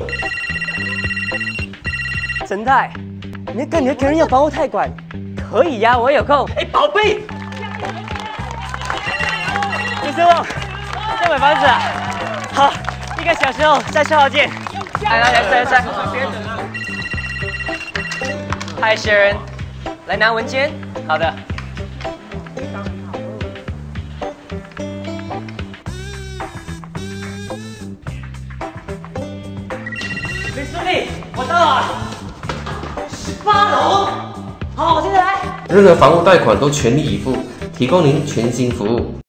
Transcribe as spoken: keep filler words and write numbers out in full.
陈太，你跟你的客人要房屋贷款，可以呀，我有空。哎，宝贝，李师傅，要买房子啊？好，一个小时后在四号见。来来来，来来。嗨，Sharon，来拿文件。好的。 李书记，我到了，十八楼。好，我现在来。 任何房屋贷款都全力以赴，提供您全新服务。